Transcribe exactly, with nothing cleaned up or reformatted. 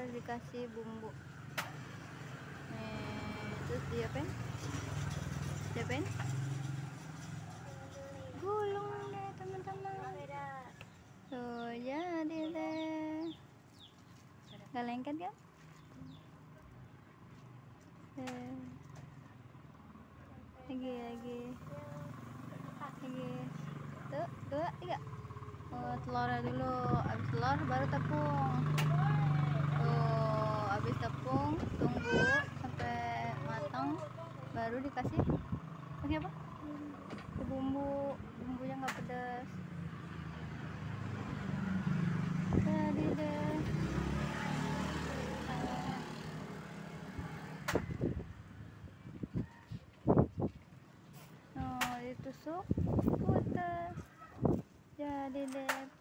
baru dikasih bumbu. Nih, terus diapain? Diapain? Gulung deh teman-teman. Tuh jadi deh. Gak lengket kan? Eh. Lagi lagi lagi. Tuh dua tiga. Oh, telurnya dulu. Abis telur baru tepung. Tuh abis tepung tunggu sampai matang baru dikasih pakai apa? Ke bumbu, bumbunya nggak pedas. Jadi deh. Oh, ditusuk putus. Jadi deh